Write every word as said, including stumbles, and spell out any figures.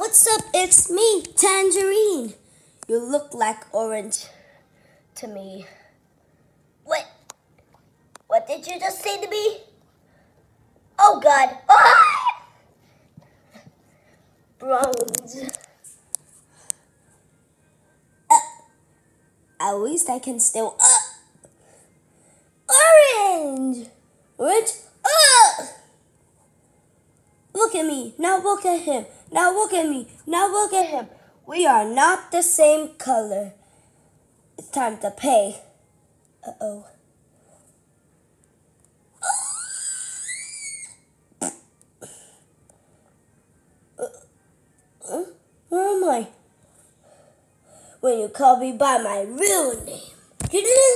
What's up? It's me, Tangerine. You look like orange to me. What? What did you just say to me? Oh God. Ah! Bronze. Uh, at least I can still uh, orange. Orange. Uh! Look at me. Now look at him. Now look at me. Now look at him. We are not the same color. It's time to pay. Uh-oh. Uh, uh, where am I? When you call me by my real name.